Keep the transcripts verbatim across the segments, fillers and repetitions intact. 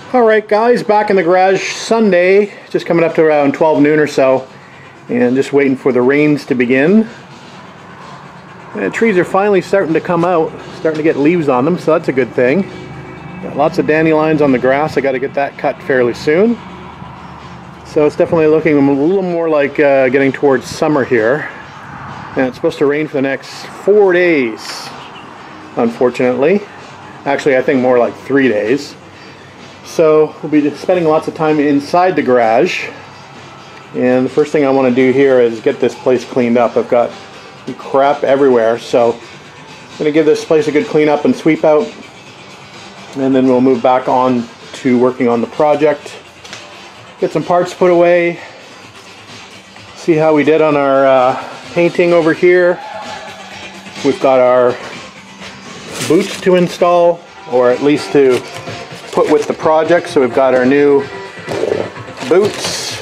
Alright guys, back in the garage Sunday, just coming up to around twelve noon or so, and just waiting for the rains to begin. And the trees are finally starting to come out, starting to get leaves on them, so that's a good thing. Got lots of dandelions on the grass. I got to get that cut fairly soon. So it's definitely looking a little more like uh, getting towards summer here. And it's supposed to rain for the next four days, unfortunately. Actually, I think more like three days. So we'll be spending lots of time inside the garage, and the first thing I want to do here is get this place cleaned up. I've got crap everywhere, so I'm going to give this place a good clean up and sweep out, and then we'll move back on to working on the project, get some parts put away, see how we did on our uh, painting over here. We've got our boots to install, or at least to put with the project. So we've got our new boots,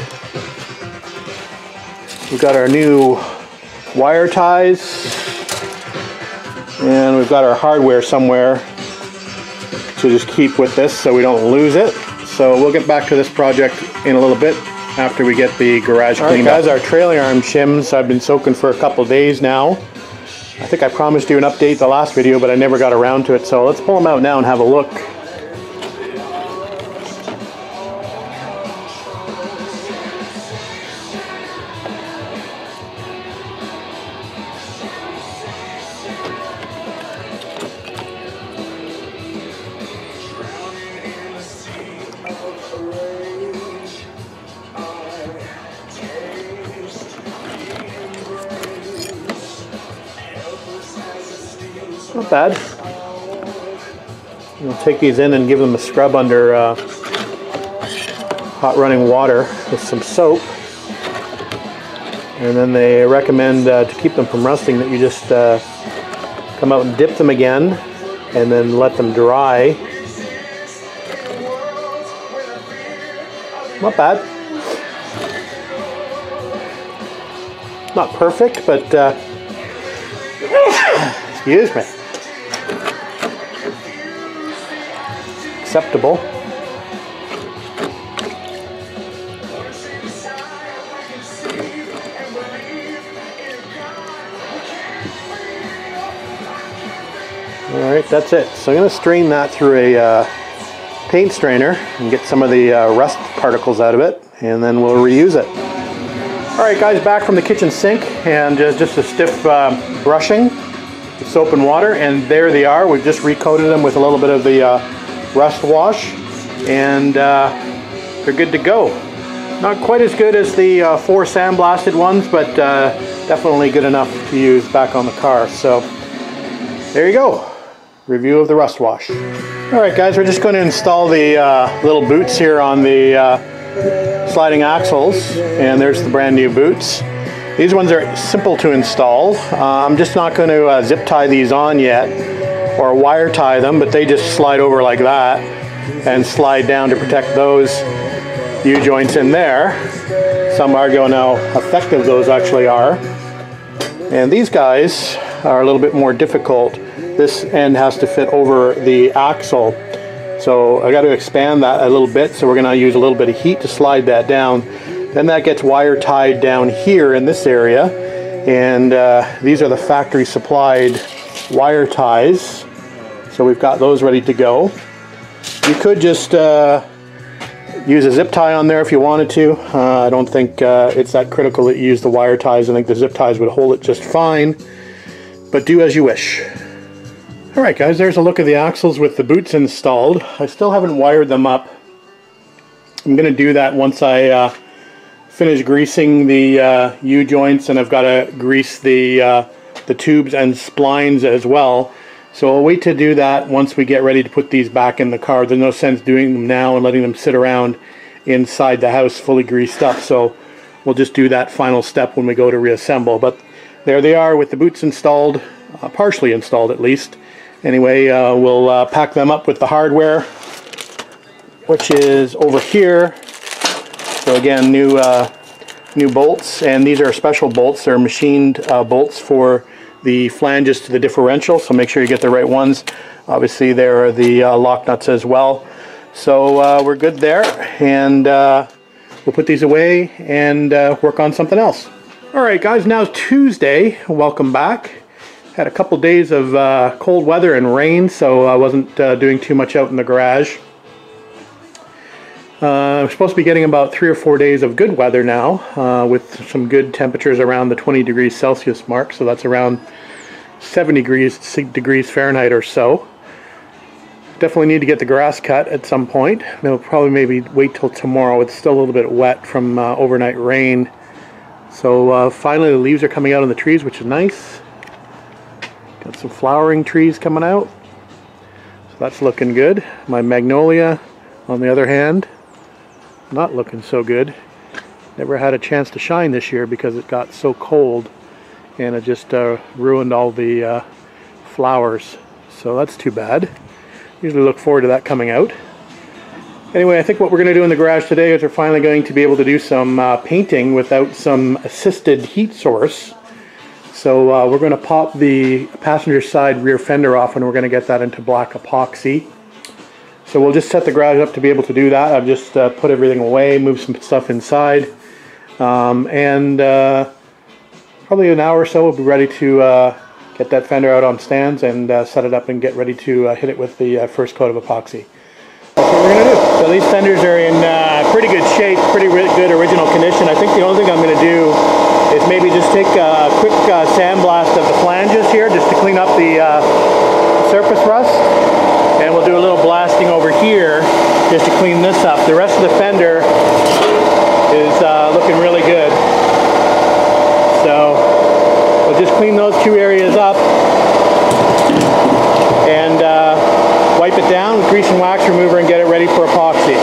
we've got our new wire ties, and we've got our hardware somewhere to just keep with this so we don't lose it. So we'll get back to this project in a little bit after we get the garage cleaned up. All right guys, our trailing arm shims I've been soaking for a couple days now. I think I promised you an update the last video, but I never got around to it, so let's pull them out now and have a look. Not bad. We'll take these in and give them a scrub under uh, hot running water with some soap. And then they recommend uh, to keep them from rusting that you just uh, come out and dip them again and then let them dry. Not bad. Not perfect, but uh, excuse me. Acceptable. Alright, that's it. So I'm going to strain that through a uh, paint strainer and get some of the uh, rust particles out of it, and then we'll reuse it. Alright guys, back from the kitchen sink, and uh, just a stiff uh, brushing with soap and water, and there they are. We've just recoated them with a little bit of the uh, rust wash, and uh, they're good to go. Not quite as good as the uh, four sandblasted ones, but uh, definitely good enough to use back on the car. So there you go, review of the rust wash. Alright guys, we're just going to install the uh, little boots here on the uh, sliding axles, and there's the brand new boots. These ones are simple to install. uh, I'm just not going to uh, zip tie these on yet or wire tie them, but they just slide over like that and slide down to protect those U-joints in there. Some argue how effective those actually are. And these guys are a little bit more difficult. This end has to fit over the axle, so I got to expand that a little bit, so we're going to use a little bit of heat to slide that down. Then that gets wire tied down here in this area, and uh, these are the factory supplied wire ties, so we've got those ready to go. You could just uh, use a zip tie on there if you wanted to. uh, I don't think uh, it's that critical that you use the wire ties. I think the zip ties would hold it just fine, but do as you wish. Alright guys, there's a look at the axles with the boots installed. I still haven't wired them up. I'm going to do that once I uh, finish greasing the uh, U-joints, and I've got to grease the uh, the tubes and splines as well. So I'll wait to do that once we get ready to put these back in the car. There's no sense doing them now and letting them sit around inside the house fully greased up. So we'll just do that final step when we go to reassemble. But there they are with the boots installed, uh, partially installed at least. Anyway, uh, we'll uh, pack them up with the hardware, which is over here. So again, new uh, new bolts, and these are special bolts. They're machined uh, bolts for the flanges to the differential, so make sure you get the right ones. Obviously there are the uh, lock nuts as well. So uh, we're good there, and uh, we'll put these away and uh, work on something else. Alright guys, now it's Tuesday. Welcome back. Had a couple days of uh, cold weather and rain, so I wasn't uh, doing too much out in the garage. Uh, we're supposed to be getting about three or four days of good weather now, uh, with some good temperatures around the twenty degrees Celsius mark, so that's around seven degrees, degrees Fahrenheit or so. Definitely need to get the grass cut at some point. We'll probably maybe wait till tomorrow. It's still a little bit wet from uh, overnight rain. So uh, finally the leaves are coming out on the trees, which is nice. Got some flowering trees coming out. So that's looking good. My magnolia, on the other hand, not looking so good. Never had a chance to shine this year because it got so cold and it just uh, ruined all the uh, flowers. So that's too bad. Usually look forward to that coming out. Anyway, I think what we're going to do in the garage today is we're finally going to be able to do some uh, painting without some assisted heat source. So uh, we're going to pop the passenger side rear fender off, and we're going to get that into black epoxy. So we'll just set the garage up to be able to do that. I've just uh, put everything away, moved some stuff inside, um, and uh, probably an hour or so we'll be ready to uh, get that fender out on stands and uh, set it up and get ready to uh, hit it with the uh, first coat of epoxy. That's what we're going to do. So these fenders are in uh, pretty good shape, pretty good original condition. I think the only thing I'm going to do is maybe just take a quick uh, sandblast of the flanges here just to clean up the uh, surface rust. And we'll do a little blasting over here just to clean this up. The rest of the fender is uh, looking really good. So we'll just clean those two areas up and uh, wipe it down with grease and wax remover and get it ready for epoxy.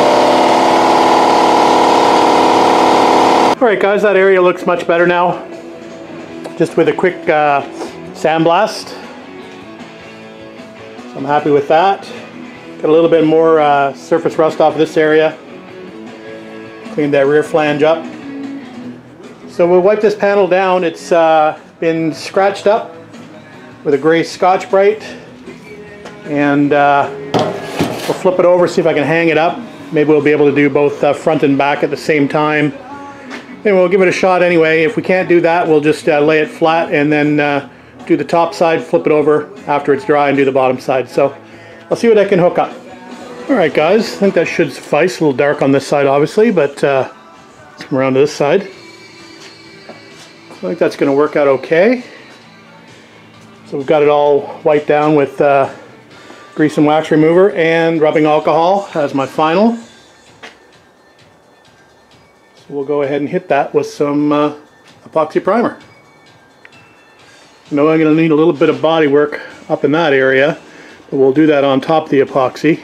Alright guys, that area looks much better now. Just with a quick uh, sandblast. So I'm happy with that. Got a little bit more uh, surface rust off this area. Cleaned that rear flange up. So we'll wipe this panel down. It's uh, been scratched up with a gray Scotch-Brite. And uh, we'll flip it over, see if I can hang it up. Maybe we'll be able to do both uh, front and back at the same time. And we'll give it a shot anyway. If we can't do that, we'll just uh, lay it flat and then uh, do the top side, flip it over after it's dry, and do the bottom side. So I'll see what I can hook up. Alright guys, I think that should suffice. A little dark on this side obviously, but uh, let's come around to this side. I think that's going to work out okay. So we've got it all wiped down with uh, grease and wax remover and rubbing alcohol as my final. So we'll go ahead and hit that with some uh, epoxy primer. I know I'm going to need a little bit of body work up in that area, but we'll do that on top of the epoxy.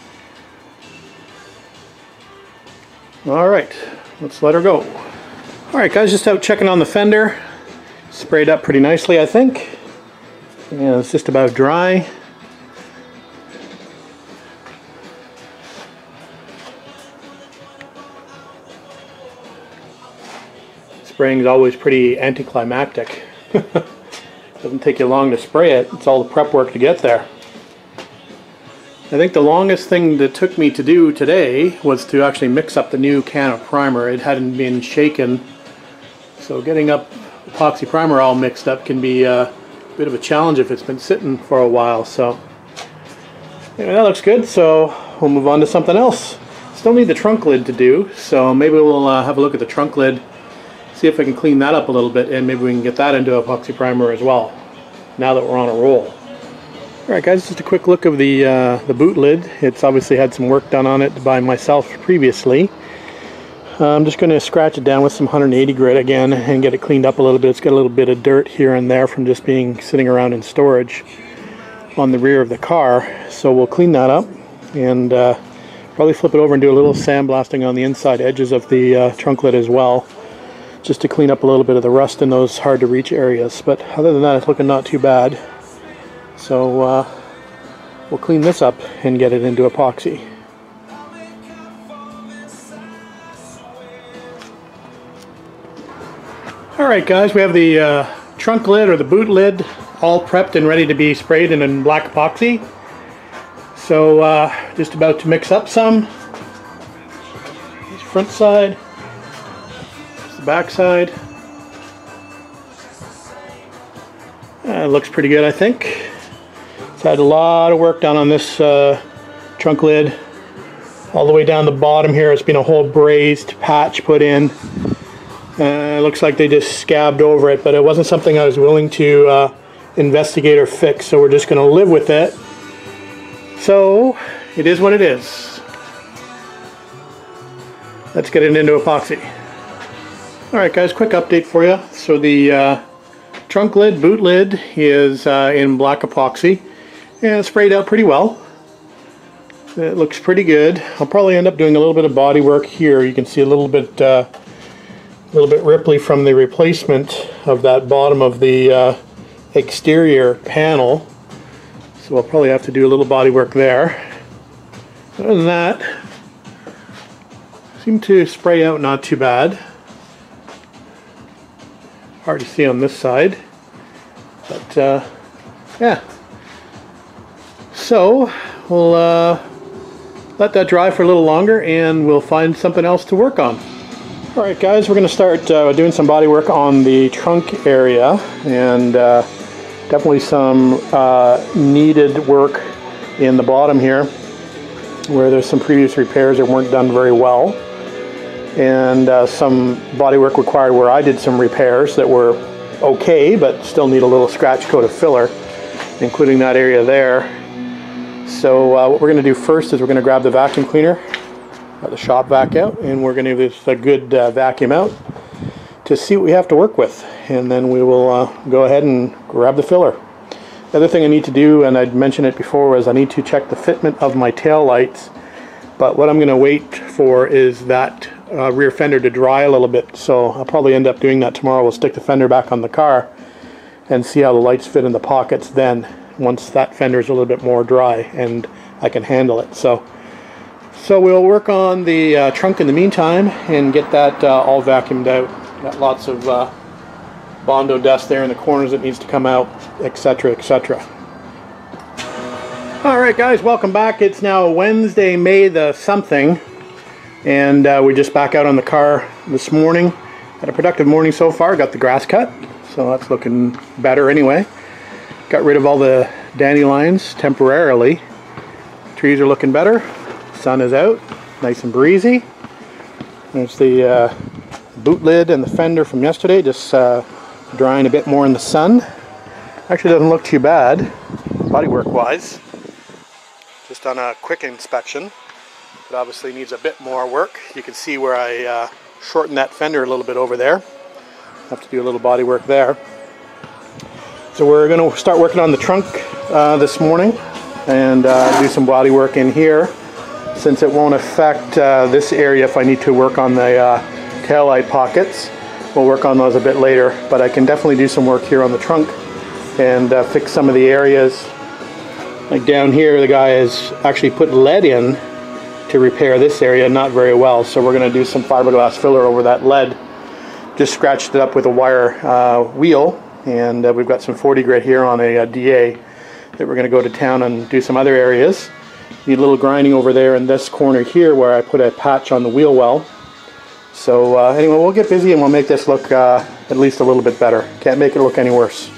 Alright, let's let her go. Alright guys, just out checking on the fender. Sprayed up pretty nicely I think. And it's just about dry. Spraying is always pretty anticlimactic. Doesn't take you long to spray it. It's all the prep work to get there. I think the longest thing that took me to do today was to actually mix up the new can of primer. It hadn't been shaken. So getting up epoxy primer all mixed up can be a bit of a challenge if it's been sitting for a while. So anyway, that looks good. So we'll move on to something else. Still need the trunk lid to do. So maybe we'll uh, have a look at the trunk lid. See if I can clean that up a little bit, and maybe we can get that into epoxy primer as well, now that we're on a roll. Alright guys, just a quick look of the, uh, the boot lid. It's obviously had some work done on it by myself previously. Uh, I'm just going to scratch it down with some one eighty grit again and get it cleaned up a little bit. It's got a little bit of dirt here and there from just being sitting around in storage on the rear of the car. So we'll clean that up and uh, probably flip it over and do a little sandblasting on the inside edges of the uh, trunk lid as well, just to clean up a little bit of the rust in those hard to reach areas. But other than that, it's looking not too bad. So uh, we'll clean this up and get it into epoxy. Alright guys, we have the uh, trunk lid or the boot lid all prepped and ready to be sprayed in, in black epoxy. So uh, just about to mix up some. This front side, this the back side. Uh, it looks pretty good, I think. It's had a lot of work done on this uh, trunk lid. All the way down the bottom here, it's been a whole brazed patch put in. Uh, it looks like they just scabbed over it, but it wasn't something I was willing to uh, investigate or fix, so we're just going to live with it. So, it is what it is. Let's get it into epoxy. Alright guys, quick update for you. So the uh, trunk lid, boot lid, is uh, in black epoxy, and it's sprayed out pretty well. It looks pretty good. I'll probably end up doing a little bit of body work here. You can see a little bit uh, a little bit ripply from the replacement of that bottom of the uh, exterior panel. So we'll probably have to do a little body work there. Other than that, seem to spray out not too bad. Hard to see on this side, but uh, yeah. So we'll uh, let that dry for a little longer and we'll find something else to work on. Alright guys, we're going to start uh, doing some body work on the trunk area, and uh, definitely some uh, needed work in the bottom here where there's some previous repairs that weren't done very well, and uh, some body work required where I did some repairs that were okay but still need a little scratch coat of filler, including that area there. So uh, what we're going to do first is we're going to grab the vacuum cleaner, the shop vac out, and we're going to give this a good uh, vacuum out to see what we have to work with, and then we will uh, go ahead and grab the filler. The other thing I need to do, and I'd mentioned it before, was I need to check the fitment of my tail lights, but what I'm going to wait for is that uh, rear fender to dry a little bit, so I'll probably end up doing that tomorrow. We'll stick the fender back on the car and see how the lights fit in the pockets then, once that fender is a little bit more dry and I can handle it. So So we'll work on the uh, trunk in the meantime and get that uh, all vacuumed out. Got lots of uh, Bondo dust there in the corners that needs to come out, etc, et cetera. Alright guys, welcome back. It's now Wednesday, May the something, and uh, we're just back out on the car this morning. Had a productive morning so far. Got the grass cut, so that's looking better anyway. Got rid of all the dandelions temporarily. Trees are looking better. Sun is out, nice and breezy. There's the uh, boot lid and the fender from yesterday, just uh, drying a bit more in the sun. Actually doesn't look too bad, bodywork wise. Just on a quick inspection, but obviously needs a bit more work. You can see where I uh, shortened that fender a little bit over there. Have to do a little body work there. So we're going to start working on the trunk uh, this morning and uh, do some body work in here, since it won't affect uh, this area if I need to work on the uh, taillight pockets. We'll work on those a bit later, but I can definitely do some work here on the trunk and uh, fix some of the areas. Like down here, the guy has actually put lead in to repair this area, not very well, so we're going to do some fiberglass filler over that lead. Just scratched it up with a wire uh, wheel, and uh, we've got some forty grit here on a, a D A that we're going to go to town and do some other areas. Need a little grinding over there in this corner here where I put a patch on the wheel well. So uh, anyway, we'll get busy and we'll make this look uh, at least a little bit better. Can't make it look any worse.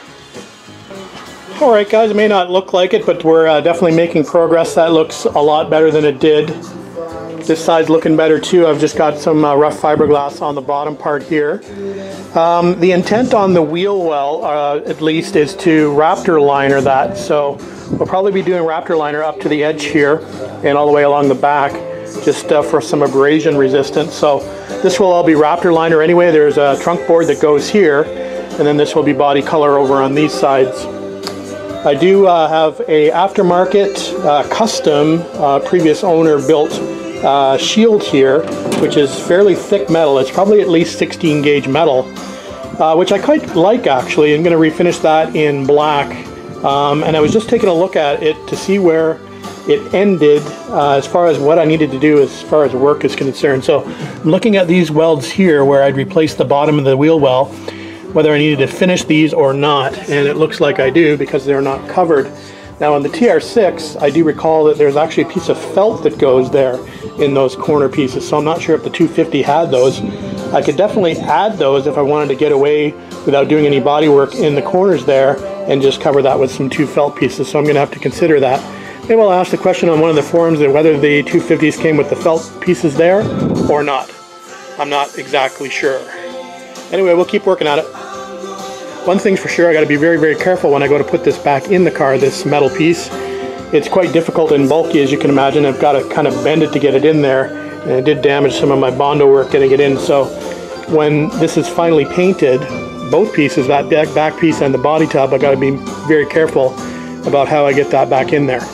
Alright guys, it may not look like it, but we're uh, definitely making progress. That looks a lot better than it did. This side's looking better too. I've just got some uh, rough fiberglass on the bottom part here. Um, the intent on the wheel well, uh, at least, is to Raptor liner that. So we'll probably be doing Raptor liner up to the edge here and all the way along the back, just uh, for some abrasion resistance. So this will all be Raptor liner anyway. There's a trunk board that goes here, and then this will be body color over on these sides. I do uh, have a aftermarket uh, custom uh, previous owner built uh, shield here, which is fairly thick metal. It's probably at least sixteen gauge metal, uh, which I quite like actually. I'm going to refinish that in black, um, and I was just taking a look at it to see where it ended uh, as far as what I needed to do as far as work is concerned. So I'm looking at these welds here where I'd replace the bottom of the wheel well, whether I needed to finish these or not, and it looks like I do because they're not covered. Now on the T R six, I do recall that there's actually a piece of felt that goes there in those corner pieces, so I'm not sure if the two fifty had those. I could definitely add those if I wanted to get away without doing any body work in the corners there and just cover that with some two felt pieces, so I'm going to have to consider that. Maybe I'll ask the question on one of the forums of whether the two fifties came with the felt pieces there or not. I'm not exactly sure. Anyway, we'll keep working at it. One thing's for sure, I got to be very, very careful when I go to put this back in the car, this metal piece. It's quite difficult and bulky, as you can imagine. I've got to kind of bend it to get it in there, and it did damage some of my Bondo work getting it in. So when this is finally painted, both pieces, that back, back piece and the body tub, I got to be very careful about how I get that back in there.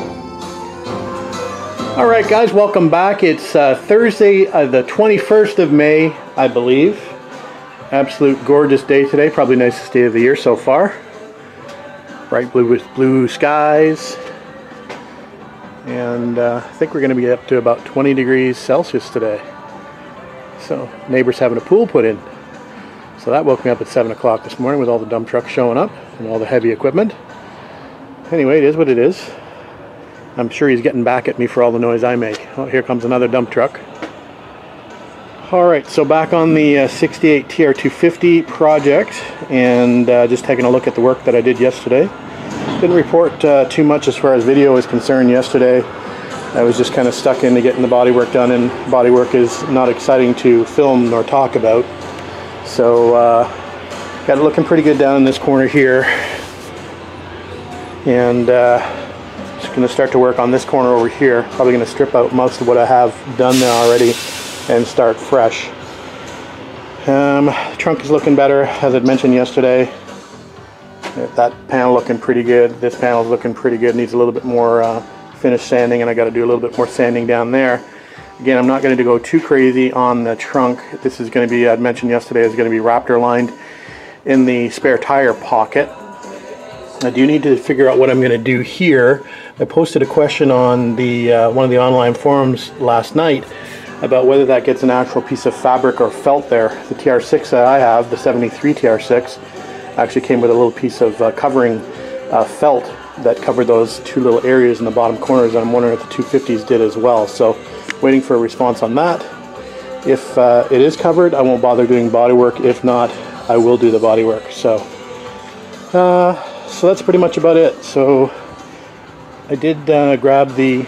All right, guys, welcome back. It's uh, Thursday, uh, the twenty-first of May, I believe. Absolute gorgeous day today, probably nicest day of the year so far. Bright blue with blue skies. And uh, I think we're going to be up to about twenty degrees Celsius today. So neighbors having a pool put in. So that woke me up at seven o'clock this morning with all the dump trucks showing up and all the heavy equipment. Anyway, it is what it is. I'm sure he's getting back at me for all the noise I make. Oh, here comes another dump truck. Alright, so back on the uh, sixty-eight T R two fifty project, and uh, just taking a look at the work that I did yesterday. Didn't report uh, too much as far as video is concerned yesterday. I was just kind of stuck into getting the body work done, and body work is not exciting to film nor talk about. So uh, got it looking pretty good down in this corner here, and uh, just going to start to work on this corner over here. Probably going to strip out most of what I have done there already and start fresh. Um, the trunk is looking better, as I'd mentioned yesterday. That panel looking pretty good. This panel is looking pretty good. Needs a little bit more uh, finish sanding, and I got to do a little bit more sanding down there. Again, I'm not going to go too crazy on the trunk. This is going to be, I'd mentioned yesterday, is going to be Raptor lined in the spare tire pocket. I do need to figure out what I'm going to do here. I posted a question on the uh, one of the online forums last night about whether that gets an actual piece of fabric or felt there. The T R six that I have, the seventy-three T R six, actually came with a little piece of uh, covering uh, felt that covered those two little areas in the bottom corners, and I'm wondering if the two fifties did as well. So waiting for a response on that. If uh, it is covered, I won't bother doing body work. If not, I will do the body work. So uh, so that's pretty much about it. So I did uh, grab the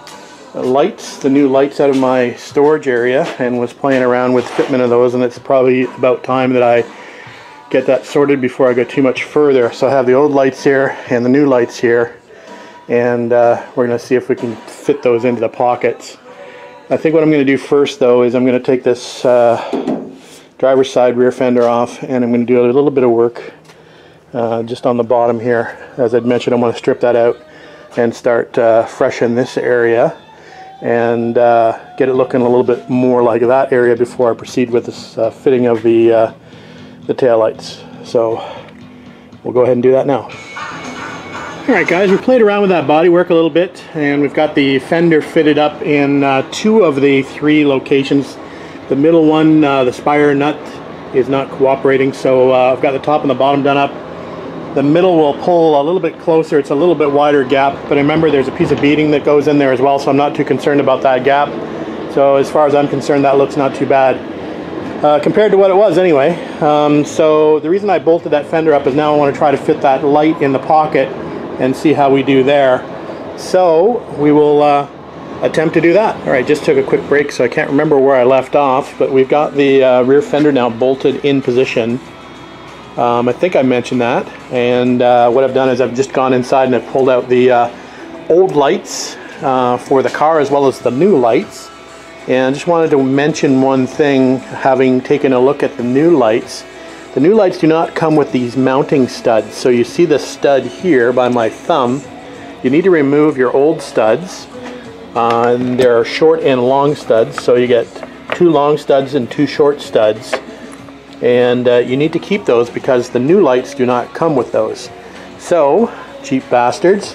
lights, the new lights out of my storage area, and was playing around with fitment of those, and it's probably about time that I get that sorted before I go too much further. So I have the old lights here and the new lights here, and uh, we're going to see if we can fit those into the pockets. I think what I'm going to do first, though, is I'm going to take this uh, driver's side rear fender off, and I'm going to do a little bit of work uh, just on the bottom here. As I'd mentioned, I want to strip that out and start uh, fresh in this area, and uh, get it looking a little bit more like that area before I proceed with this uh, fitting of the uh, the tail lights. So we'll go ahead and do that now. Alright guys, we played around with that body work a little bit, and we've got the fender fitted up in uh, two of the three locations. The middle one, uh, the spire nut, is not cooperating, so uh, I've got the top and the bottom done up. The middle will pull a little bit closer. It's a little bit wider gap, but remember there's a piece of beading that goes in there as well, so I'm not too concerned about that gap. So as far as I'm concerned, that looks not too bad uh, compared to what it was anyway. Um, so the reason I bolted that fender up is now I want to try to fit that light in the pocket and see how we do there. So we will uh, attempt to do that. All right, just took a quick break, so I can't remember where I left off, but we've got the uh, rear fender now bolted in position. Um, I think I mentioned that, and uh, what I've done is I've just gone inside and I've pulled out the uh, old lights uh, for the car as well as the new lights. And I just wanted to mention one thing, having taken a look at the new lights. The new lights do not come with these mounting studs. So you see the stud here by my thumb. You need to remove your old studs. Uh, and there are short and long studs, so you get two long studs and two short studs. And uh, you need to keep those because the new lights do not come with those. So, cheap bastards,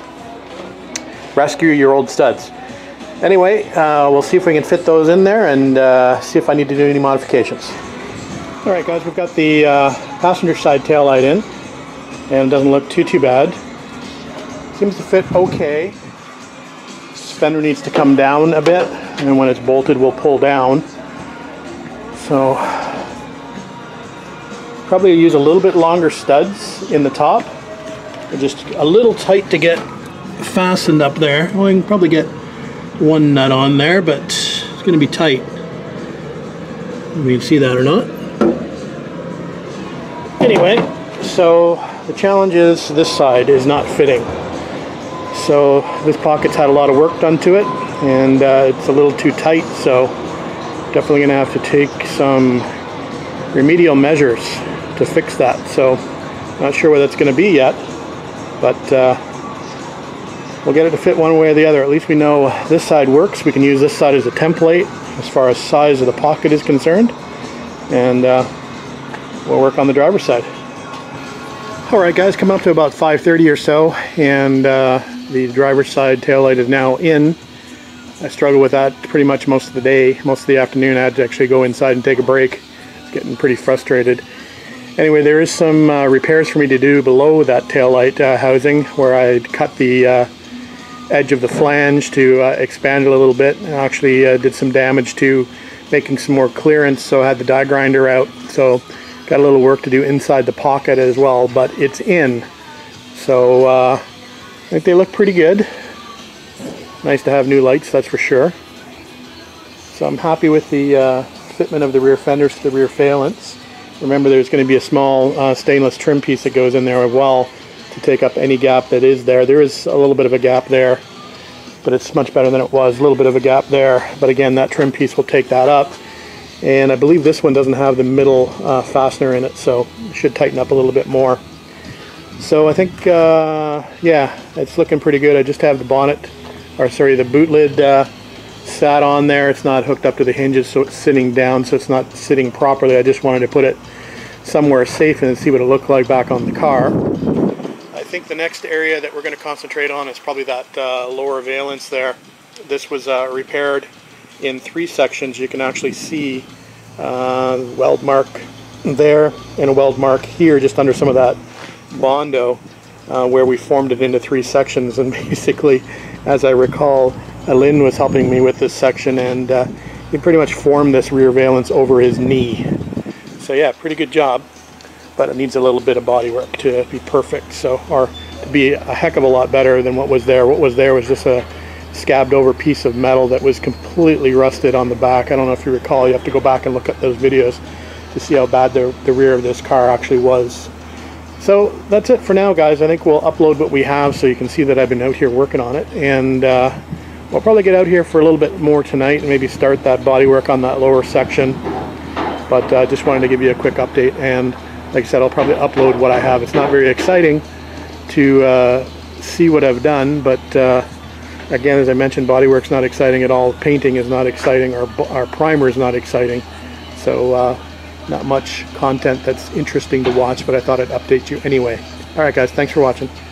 rescue your old studs. Anyway, uh, we'll see if we can fit those in there and uh, see if I need to do any modifications. Alright guys, we've got the uh, passenger side tail light in, and it doesn't look too too bad. Seems to fit okay. Fender needs to come down a bit, and when it's bolted we'll pull down. So probably use a little bit longer studs in the top. They're just a little tight to get fastened up there. Well, you can probably get one nut on there, but it's going to be tight. You can see that or not. Anyway, so the challenge is this side is not fitting. So this pocket's had a lot of work done to it, and uh, it's a little too tight, so definitely going to have to take some remedial measures to fix that. So not sure where that's going to be yet, but uh, we'll get it to fit one way or the other. At least we know this side works. We can use this side as a template as far as size of the pocket is concerned, and uh, we'll work on the driver's side. Alright guys, coming up to about five thirty or so, and uh, the driver's side taillight is now in. I struggled with that pretty much most of the day. Most of the afternoon I had to actually go inside and take a break. It's getting pretty frustrated. Anyway, there is some uh, repairs for me to do below that taillight uh, housing, where I cut the uh, edge of the flange to uh, expand it a little bit. I actually uh, did some damage to making some more clearance, so I had the die grinder out. So got a little work to do inside the pocket as well, but it's in. So uh, I think they look pretty good. Nice to have new lights, that's for sure. So I'm happy with the uh, fitment of the rear fenders to the rear valence. Remember, there's going to be a small uh, stainless trim piece that goes in there as well to take up any gap that is there. There is a little bit of a gap there, but it's much better than it was. A little bit of a gap there, but again, that trim piece will take that up. And I believe this one doesn't have the middle uh, fastener in it, so it should tighten up a little bit more. So I think, uh, yeah, it's looking pretty good. I just have the bonnet, or sorry, the boot lid uh, sat on there. It's not hooked up to the hinges, so it's sitting down, so it's not sitting properly. I just wanted to put it somewhere safe and see what it looked like back on the car. I think the next area that we're going to concentrate on is probably that uh, lower valence there. This was uh, repaired in three sections. You can actually see uh, weld mark there and a weld mark here just under some of that Bondo uh, where we formed it into three sections. And basically, as I recall, Lynn was helping me with this section, and uh, he pretty much formed this rear valence over his knee. So yeah, pretty good job, but it needs a little bit of body work to be perfect, so or to be a heck of a lot better than what was there. What was there was just a scabbed over piece of metal that was completely rusted on the back. I don't know if you recall, you have to go back and look at those videos to see how bad the, the rear of this car actually was. So that's it for now, guys. I think we'll upload what we have so you can see that I've been out here working on it, and uh, we'll probably get out here for a little bit more tonight and maybe start that body work on that lower section. But I uh, just wanted to give you a quick update, and like I said, I'll probably upload what I have. It's not very exciting to uh, see what I've done, but uh, again, as I mentioned, bodywork's not exciting at all. Painting is not exciting. Our, our primer is not exciting. So uh, not much content that's interesting to watch, but I thought I'd update you anyway. Alright guys, thanks for watching.